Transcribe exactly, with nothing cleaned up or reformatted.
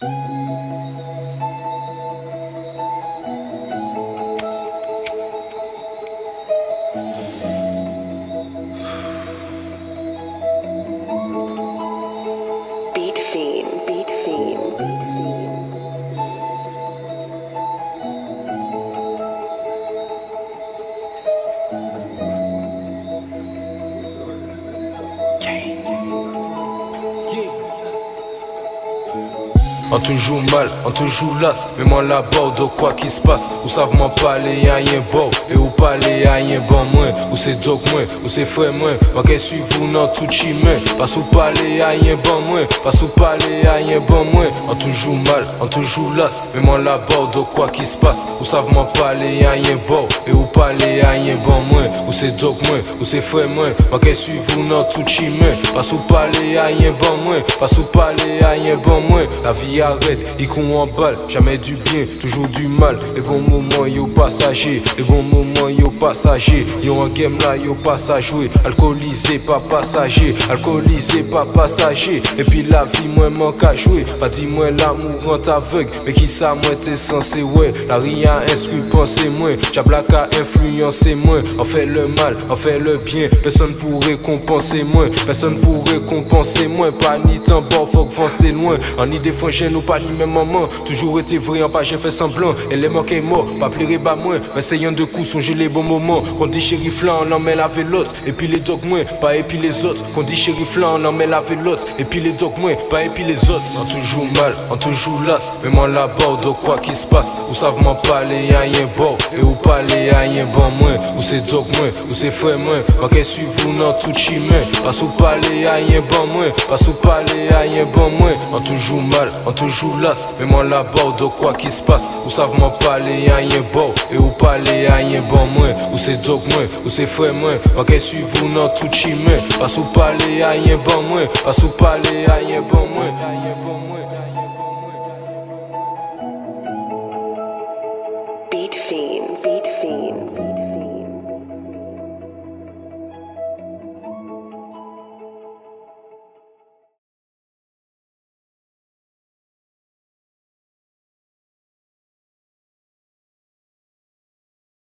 Beat Fiends, Beat Fiends. On te joue mal, on te joue las, mais moi là-bas, de quoi qui se passe. Ou savent m'en parler, y'a rien beau, et ou parler, y'a rien bon moins. Ou c'est dog moins, ou c'est frère moins. Moi qu'est suivre vous dans tout chemin. Pas ou parler, y'a rien bon moins. Pas ou parler, y'a rien bon moins. On te joue mal, on te joue las, mais moi là-bas, de quoi qui se passe. Ou savent m'en parler, y'a rien beau, et ou parler, y'a rien bon moins. Ou c'est dog moins, ou c'est frère moins. Moi qu'est suivre vous dans tout chemin. Pas ou parler, y'a rien bon moins. Pas ou parler, y'a rien bon moins. La vie arrête, ils courent en balle, jamais du bien, toujours du mal. Les bons moments, yo passager, les bons moments, yo passager. Yo en game là, yo passe à jouer. Alcoolisé, pas passager, alcoolisé, pas passager. Et puis la vie, moi, manque à jouer. Pas dis-moi l'amour rend aveugle, mais qui ça, moi, t'es censé, ouais. La rien instruit, pensez moins. J'ablaque à influencer moins. On fait le mal, on fait le bien. Personne pourrait compenser moins, personne pourrait compenser moins. Pas ni temps bord, faut que c'est loin. En idée, faut nous pas ni même maman, toujours été vrai en pas j'ai fait semblant. Elle est manquée mort, pas pleurer bas moins. Mais essayant de coups, songer les bons moments. Qu'on dit shérif là, on en met la vélote. Et puis les dogs moins, pas et puis les autres. Qu'on dit shérif là, on en met la vélote. Et puis les dogs moins, pas et puis les autres. On te joue mal, on te joue las. Mais moi là-bas, de quoi qui se passe. Ou savent m'en parler, y'a rien bon. Et ou parler, y'a rien bon moins. Ou c'est dog moins, ou c'est frère moins. Moi qu'est suivre vous dans tout chemin. Pas ou parler, y'a rien bon moins. Pas ou parler, y'a rien bon moins. On te joue mal, on te joue las, mais moi là-bas, de quoi qui se passe. Ou savent m'en parler, y'a rien beau, et ou parler, y'a rien bon moins. Ou c'est dog moins, ou c'est frère moins. Moi qu'est suivre vous dans tout chemin. Pas ou parler, y'a rien bon moins. Pas ou parler, y'a rien bon moins. Beat Fiends, Beat Fiends.